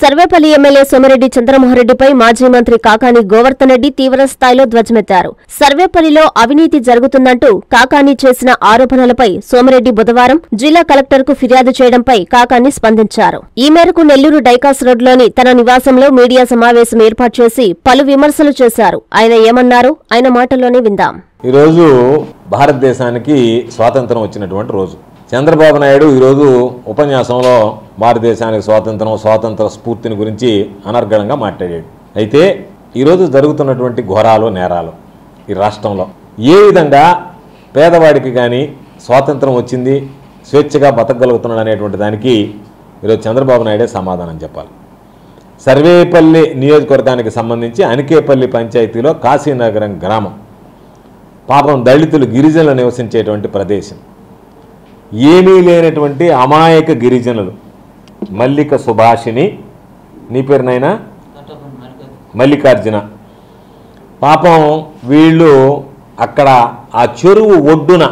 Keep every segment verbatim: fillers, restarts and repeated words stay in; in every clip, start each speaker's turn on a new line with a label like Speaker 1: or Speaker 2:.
Speaker 1: Sarvepalli MLA Somireddy చంద్రమోహన్రెడ్డిపై మాజీ మంత్రి కాకాని గోవర్ధన్ రెడ్డి తీవ్ర స్థాయిలో ధ్వజమెత్తారు. సర్వేపల్లిలో అవినీతి జరుగుతుందంటూ కాకాని చేసిన ఆరోపణలపై సోమిరెడ్డి బుధవారం జిల్లా కలెక్టర్కు ఫిర్యాదు చేయడంపై కాకాని స్పందించారు. ఈ మేరకు నెల్లూరు డైకాస్ రోడ్లోని తన నివాసంలో మీడియా సమావేశం ఏర్పాటు చేసి పలు విమర్శలు చేశారు. ఆయన ఏమన్నారో ఆయన మాటల్లోనే విందాం.
Speaker 2: ఈరోజు భారతదేశానికి స్వాతంత్రం వచ్చినటువంటి రోజు. చంద్రబాబు నాయుడు ఈరోజు ఉపన్యాసంలో భారతదేశానికి స్వాతంత్రం స్వాతంత్ర స్ఫూర్తిని గురించి అనర్గళంగా మాట్లాడాడు. అయితే ఈరోజు జరుగుతున్నటువంటి ఘోరాలు నేరాలు ఈ రాష్ట్రంలో ఏ విధంగా పేదవాడికి కానీ స్వాతంత్రం వచ్చింది, స్వేచ్ఛగా బతకగలుగుతున్నాడు అనేటువంటి దానికి ఈరోజు చంద్రబాబు నాయుడే సమాధానం చెప్పాలి. సర్వేపల్లి నియోజకవర్గానికి సంబంధించి అనికేపల్లి పంచాయతీలో కాశీనగరం గ్రామం పాపం దళితులు గిరిజనులు నివసించేటువంటి ప్రదేశం. ఏమీ లేనటువంటి అమాయక గిరిజనులు మల్లిక సుభాషిని, నీ పేరునైనా మల్లికార్జున, పాపం వీళ్ళు అక్కడ ఆ చెరువు ఒడ్డున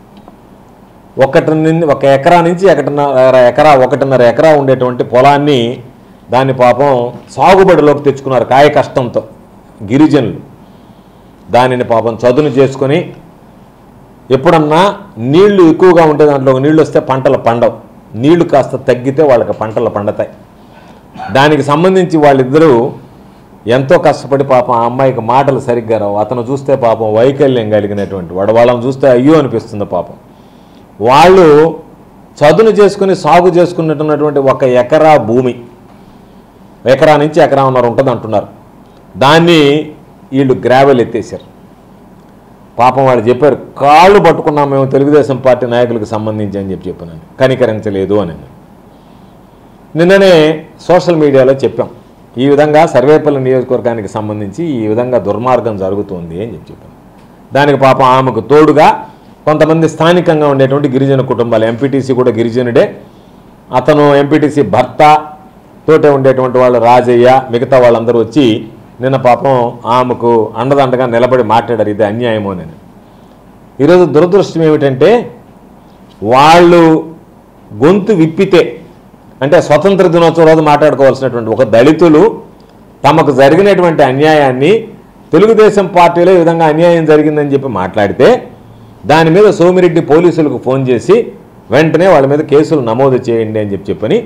Speaker 2: ఒకటి ఒక ఎకరా నుంచి ఒకటిన్నర ఎకరా ఒకటిన్నర ఎకరా ఉండేటువంటి పొలాన్ని దాన్ని పాపం సాగుబడిలోకి తెచ్చుకున్నారు కాయ కష్టంతో గిరిజనులు. దానిని పాపం చదును చేసుకొని ఎప్పుడన్నా నీళ్లు ఎక్కువగా ఉంటే దాంట్లో నీళ్ళు వస్తే పంటలు పండవు, నీళ్లు కాస్త తగ్గితే వాళ్ళకి పంటలు పండతాయి. దానికి సంబంధించి వాళ్ళిద్దరూ ఎంతో కష్టపడి పాపం ఆ అమ్మాయికి మాటలు సరిగ్గా రావు. అతను చూస్తే పాపం వైకల్యం కలిగినటువంటి వాడు, వాళ్ళని చూస్తే అయ్యో అనిపిస్తుంది పాపం. వాళ్ళు చదును చేసుకుని సాగు చేసుకున్నట్టున్నటువంటి ఒక ఎకరా భూమి, ఎకరా నుంచి ఎకరా ఉన్నారు ఉంటుంది అంటున్నారు, దాన్ని వీళ్ళు గ్రావెల్ ఎత్తేసారు. పాపం వాళ్ళు చెప్పారు, కాళ్ళు పట్టుకున్నాం మేము తెలుగుదేశం పార్టీ నాయకులకు సంబంధించి అని చెప్పి చెప్పాను, కనికరించలేదు అని. నిన్ననే సోషల్ మీడియాలో చెప్పాం, ఈ విధంగా సర్వేపల్లి నియోజకవర్గానికి సంబంధించి ఈ విధంగా దుర్మార్గం జరుగుతుంది అని చెప్పి చెప్పాను. దానికి పాపం ఆమెకు తోడుగా కొంతమంది స్థానికంగా ఉండేటువంటి గిరిజన కుటుంబాలు, ఎంపీటీసీ కూడా గిరిజనుడే, అతను ఎంపీటీసీ భర్త తోటే ఉండేటువంటి వాళ్ళు రాజయ్య, మిగతా వాళ్ళందరూ వచ్చి నిన్న పాపం ఆమెకు అండదండగా నిలబడి మాట్లాడారు, ఇది అన్యాయమో అని. ఈరోజు దురదృష్టం ఏమిటంటే వాళ్ళు గొంతు విప్పితే, అంటే స్వతంత్ర దినోత్సవం రోజు మాట్లాడుకోవాల్సినటువంటి ఒక దళితులు తమకు జరిగినటువంటి అన్యాయాన్ని తెలుగుదేశం పార్టీలో ఈ విధంగా అన్యాయం జరిగిందని చెప్పి మాట్లాడితే దాని మీద సోమిరెడ్డి పోలీసులకు ఫోన్ చేసి వెంటనే వాళ్ళ మీద కేసులు నమోదు చేయండి అని చెప్పి చెప్పని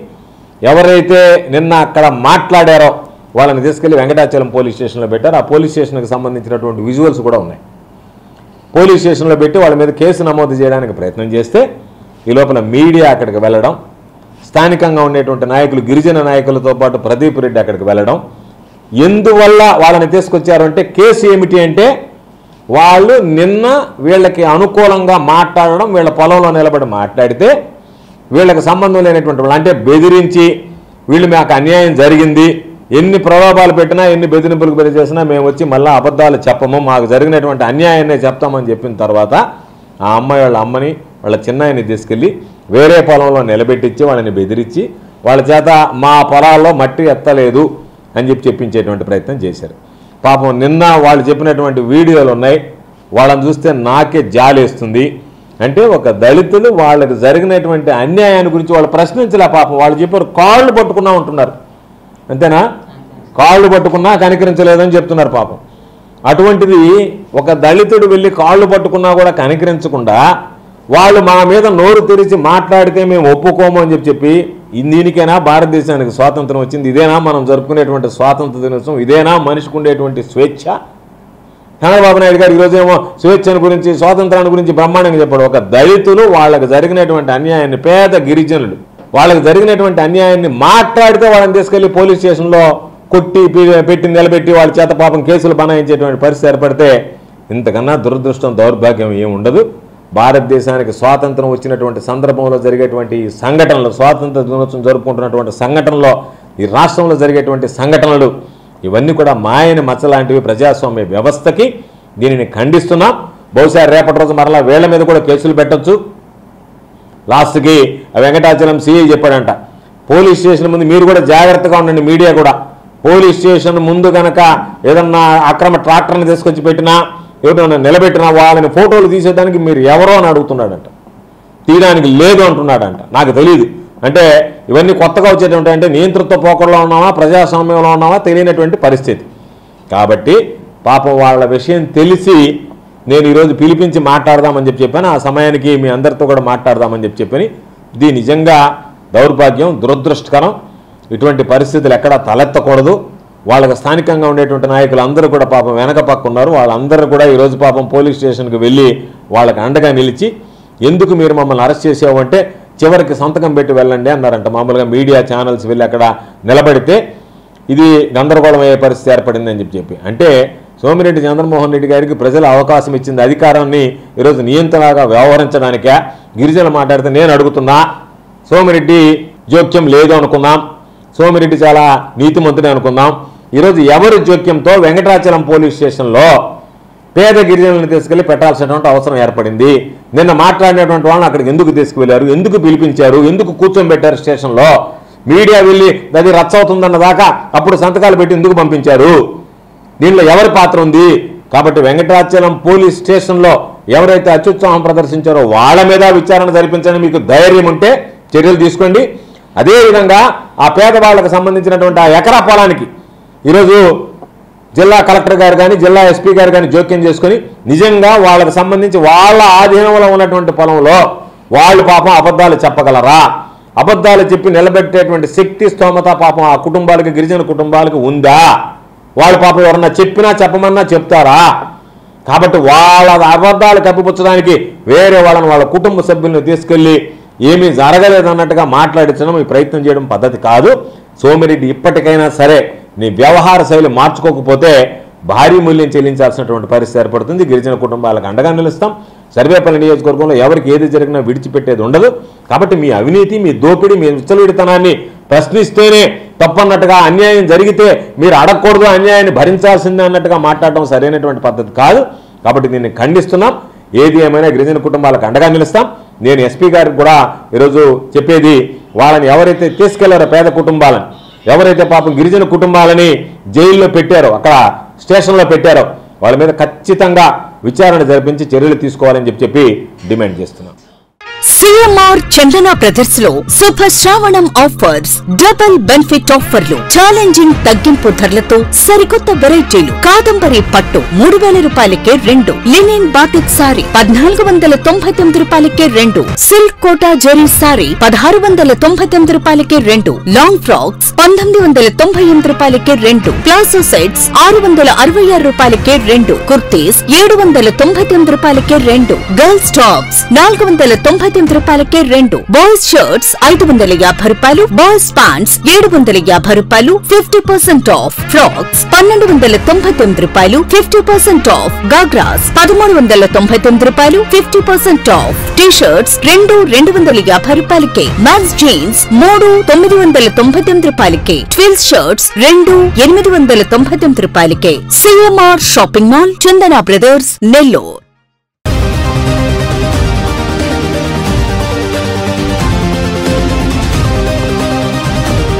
Speaker 2: ఎవరైతే నిన్న అక్కడ మాట్లాడారో వాళ్ళని తీసుకెళ్లి వెంకటాచలం పోలీస్ స్టేషన్లో పెట్టారు. ఆ పోలీస్ స్టేషన్కి సంబంధించినటువంటి విజువల్స్ కూడా ఉన్నాయి. పోలీస్ స్టేషన్లో పెట్టి వాళ్ళ మీద కేసు నమోదు చేయడానికి ప్రయత్నం చేస్తే ఈ లోపల మీడియా అక్కడికి వెళ్ళడం, స్థానికంగా ఉండేటువంటి నాయకులు గిరిజన నాయకులతో పాటు ప్రదీప్ రెడ్డి అక్కడికి వెళ్ళడం, ఎందువల్ల వాళ్ళని తీసుకొచ్చారు అంటే కేసు ఏమిటి అంటే వాళ్ళు నిన్న వీళ్ళకి అనుకూలంగా మాట్లాడడం, వీళ్ళ పొలంలో నిలబడి మాట్లాడితే వీళ్ళకి సంబంధం లేనటువంటి వాళ్ళు, అంటే బెదిరించి వీళ్ళు మాకు అన్యాయం జరిగింది, ఎన్ని ప్రలోభాలు పెట్టినా ఎన్ని బెదిరింపులకు బెదిరి చేసినా మేము వచ్చి మళ్ళీ అబద్ధాలు చెప్పము, మాకు జరిగినటువంటి అన్యాయాన్నే చెప్తామని చెప్పిన తర్వాత ఆ అమ్మాయి వాళ్ళ అమ్మని వాళ్ళ చిన్నాయిని తీసుకెళ్ళి వేరే పొలంలో నిలబెట్టించి వాళ్ళని బెదిరించి వాళ్ళ చేత మా పొలాల్లో మట్టి ఎత్తలేదు అని చెప్పి చెప్పించేటువంటి ప్రయత్నం చేశారు. పాపం నిన్న వాళ్ళు చెప్పినటువంటి వీడియోలు ఉన్నాయి, వాళ్ళని చూస్తే నాకే జాలేస్తుంది. అంటే ఒక దళితులు వాళ్ళకి జరిగినటువంటి అన్యాయాన్ని గురించి వాళ్ళు ప్రశ్నించలే. పాపం వాళ్ళు చెప్పారు కాళ్ళు పట్టుకున్నా ఉంటున్నారు, అంతేనా, కాళ్ళు పట్టుకున్నా కనికరించలేదని చెప్తున్నారు పాపం. అటువంటిది ఒక దళితుడు వెళ్ళి కాళ్ళు పట్టుకున్నా కూడా కనికరించకుండా వాళ్ళు మా మీద నోరు తెరిచి మాట్లాడితే మేము ఒప్పుకోము అని చెప్పి చెప్పి దీనికైనా భారతదేశానికి స్వాతంత్రం వచ్చింది, ఇదేనా మనం జరుపుకునేటువంటి స్వాతంత్ర దినోత్సవం, ఇదేనా మనిషికి ఉండేటువంటి స్వేచ్ఛ? చంద్రబాబు నాయుడు గారు ఈరోజేమో స్వేచ్ఛను గురించి స్వాతంత్రాన్ని గురించి బ్రహ్మాండంగా చెప్పాడు. ఒక దళితులు వాళ్ళకి జరిగినటువంటి అన్యాయాన్ని, పేద గిరిజనులు వాళ్ళకి జరిగినటువంటి అన్యాయాన్ని మాట్లాడితే వాళ్ళని తీసుకెళ్లి పోలీస్ స్టేషన్లో కొట్టి పెట్టి నిలబెట్టి వాళ్ళ చేత పాపం కేసులు బనాయించేటువంటి పరిస్థితి ఏర్పడితే ఇంతకన్నా దురదృష్టం దౌర్భాగ్యం ఏమి ఉండదు. భారతదేశానికి స్వాతంత్రం వచ్చినటువంటి సందర్భంలో జరిగేటువంటి ఈ సంఘటనలు, స్వాతంత్ర దినోత్సవం జరుపుకుంటున్నటువంటి సంఘటనలో ఈ రాష్ట్రంలో జరిగేటువంటి సంఘటనలు ఇవన్నీ కూడా మాయని మచ్చలాంటివి ప్రజాస్వామ్య వ్యవస్థకి. దీనిని ఖండిస్తున్నాం. బహుశా రేపటి రోజు మరలా వీళ్ళ మీద కూడా కేసులు పెట్టచ్చు. లాస్ట్కి వెంకటాచలం సిఐ చెప్పాడంట, పోలీస్ స్టేషన్ ముందు మీరు కూడా జాగ్రత్తగా ఉండండి, మీడియా కూడా పోలీస్ స్టేషన్ ముందు కనుక ఏదన్నా అక్రమ ట్రాక్టర్ని తీసుకొచ్చి పెట్టినా ఎవరైనా నిలబెట్టినా వాళ్ళని ఫోటోలు తీసేదానికి మీరు ఎవరో అని అడుగుతున్నాడంట, తీయడానికి లేదు అంటున్నాడంట. నాకు తెలియదు అంటే ఇవన్నీ కొత్తగా వచ్చేటువంటి అంటే నియంతృత్వ పోకడలో ఉన్నామా ప్రజాస్వామ్యంలో ఉన్నామా తెలియనటువంటి పరిస్థితి. కాబట్టి పాపం వాళ్ళ విషయం తెలిసి నేను ఈరోజు పిలిపించి మాట్లాడదామని చెప్పి చెప్పాను. ఆ సమయానికి మీ అందరితో కూడా మాట్లాడదామని చెప్పి చెప్పని ఇది నిజంగా దౌర్భాగ్యం, దురదృష్టకరం. ఇటువంటి పరిస్థితులు ఎక్కడా తలెత్తకూడదు. వాళ్ళకి స్థానికంగా ఉండేటువంటి నాయకులు అందరూ కూడా పాపం వెనక పక్క ఉన్నారు. వాళ్ళందరూ కూడా ఈరోజు పాపం పోలీస్ స్టేషన్కి వెళ్ళి వాళ్ళకి అండగా నిలిచి ఎందుకు మీరు మమ్మల్ని అరెస్ట్ చేసావంటే చివరికి సంతకం పెట్టి వెళ్ళండి అన్నారంట. మామూలుగా మీడియా ఛానల్స్ వెళ్ళి అక్కడ నిలబడితే ఇది గందరగోళం అయ్యే పరిస్థితి ఏర్పడింది అని చెప్పి చెప్పి అంటే సోమిరెడ్డి చంద్రమోహన్ రెడ్డి గారికి ప్రజలు అవకాశం ఇచ్చింది అధికారాన్ని ఈరోజు నియంత్రణగా వ్యవహరించడానికే. గిరిజనులు మాట్లాడితే నేను అడుగుతున్నా, సోమిరెడ్డి జోక్యం లేదు అనుకుందాం, సోమిరెడ్డి చాలా నీతిమంతుడే అనుకుందాం. ఈరోజు ఎవరి జోక్యంతో వెంకటాచలం పోలీస్ స్టేషన్లో పేద గిరిజనులను తీసుకెళ్లి పెట్టాల్సినటువంటి అవసరం ఏర్పడింది. నిన్న మాట్లాడినటువంటి వాళ్ళని అక్కడికి ఎందుకు తీసుకువెళ్లారు, ఎందుకు పిలిపించారు, ఎందుకు కూర్చోబెట్టారు స్టేషన్లో? మీడియా వెళ్ళి అది రచ్చ అవుతుందన్న దాకా అప్పుడు సంతకాలు పెట్టి ఎందుకు పంపించారు? దీనిలో ఎవరి పాత్ర ఉంది? కాబట్టి వెంకటాచలం పోలీస్ స్టేషన్లో ఎవరైతే అత్యుత్సాహం ప్రదర్శించారో వాళ్ళ మీద విచారణ జరిపించని మీకు ధైర్యం ఉంటే చర్యలు తీసుకోండి. అదేవిధంగా ఆ పేదవాళ్లకు సంబంధించినటువంటి ఆ ఎకరా పొలానికి ఈరోజు జిల్లా కలెక్టర్ గారు కానీ జిల్లా ఎస్పీ గారు కానీ జోక్యం చేసుకొని నిజంగా వాళ్ళకి సంబంధించి వాళ్ళ ఆధీనంలో ఉన్నటువంటి పొలంలో వాళ్ళు పాపం అబద్ధాలు చెప్పగలరా? అబద్ధాలు చెప్పి నిలబెట్టేటువంటి శక్తి స్తోమత పాపం ఆ కుటుంబాలకి, గిరిజన కుటుంబాలకు ఉందా? వాళ్ళు పాపం ఎవరన్నా చెప్పినా చెప్పమన్నా చెప్తారా? కాబట్టి వాళ్ళ అబద్ధాలు కప్పిపుచ్చడానికి వేరే వాళ్ళని వాళ్ళ కుటుంబ సభ్యులను తీసుకెళ్లి ఏమీ జరగలేదన్నట్టుగా మాట్లాడించడం ఈ ప్రయత్నం చేయడం పద్ధతి కాదు. సోమిరెడ్డి ఇప్పటికైనా సరే నీ వ్యవహార శైలి మార్చుకోకపోతే భారీ మూల్యం చెల్లించాల్సినటువంటి పరిస్థితి ఏర్పడుతుంది. గిరిజన కుటుంబాలకు అండగా నిలుస్తాం. సర్వేపల్లి నియోజకవర్గంలో ఎవరికి ఏది జరిగినా విడిచిపెట్టేది ఉండదు. కాబట్టి మీ అవినీతి, మీ దోపిడీ, మీ విచ్చలవిడితనాన్ని ప్రశ్నిస్తేనే తప్పన్నట్టుగా, అన్యాయం జరిగితే మీరు అడగకూడదు, అన్యాయాన్ని భరించాల్సిందే అన్నట్టుగా మాట్లాడడం సరైనటువంటి పద్ధతి కాదు. కాబట్టి దీన్ని ఖండిస్తున్నాం. ఏది ఏమైనా గిరిజన కుటుంబాలకు అండగా నిలుస్తాం. నేను ఎస్పీ గారికి కూడా ఈరోజు చెప్పేది, వాళ్ళని ఎవరైతే తీసుకెళ్లారో పేద కుటుంబాలని, ఎవరైతే పాపం గిరిజన కుటుంబాలని జైల్లో పెట్టారో, అక్కడ స్టేషన్లో పెట్టారో వాళ్ళ మీద ఖచ్చితంగా విచారణ జరిపించి చర్యలు తీసుకోవాలని చెప్పి చెప్పి డిమాండ్ చేస్తున్నాం.
Speaker 3: సిఎంఆర్ చందన బ్రదర్స్ లో Shubha Shravanam offers, double benefit ఆఫర్లు, ఛాలెంజింగ్ తగ్గింపు ధరలతో సరికొత్త వెరైటీలు. కాదంబరి పట్టు మూడు వేల రూపాయలకే రెండు, లినిన్ బాటిక్ సారీ పద్నాలుగు వందల తొంభై తొమ్మిది రూపాయలకే రెండు, సిల్క్ కోటా జెరీ సారీ పదహారు వందల తొంభై తొమ్మిది రూపాయలకే రెండు, లాంగ్ ఫ్రాక్స్ పంతొమ్మిది వందల తొంభై ఎనిమిది రూపాయలకే రెండు, ప్లాసో సెట్స్ ఆరు వందల అరవై ఆరు రూపాయలకే రెండు, కుర్తీస్ ఏడు వందల తొంభై తొమ్మిది రూపాయలకే రెండు, గర్ల్స్ టాప్స్ నాలుగు వందల తొంభై తొమ్మిది రూపాయలకే రెండు, బాయ్స్ షర్ట్స్ ఐదు వందల యాభై రూపాయలు, బాయ్స్ ప్యాంట్స్ ఏడు వందల యాభై రూపాయలు, ఫిఫ్టీ పర్సెంట్ ఆఫ్, ఫ్రాక్స్ పన్నెండు వందల తొంభై తొమ్మిది రూపాయలు, ఫిఫ్టీ పర్సెంట్ ఆఫ్, గాగ్రాస్ పదమూడు వందల తొంభై తొమ్మిది రూపాయలు, fifty percent off, T shirts రెండు రెండు వందల యాభై రూపాయలకే, మ్యాన్స్ జీన్స్ మూడు తొమ్మిది వందల తొంభై తొమ్మిది రూపాయలకే, ట్విల్స్ షర్ట్స్ రెండు ఎనిమిది వందల తొంభై తొమ్మిది రూపాయలకే. CMR shopping mall, Chandana brothers, Nellore.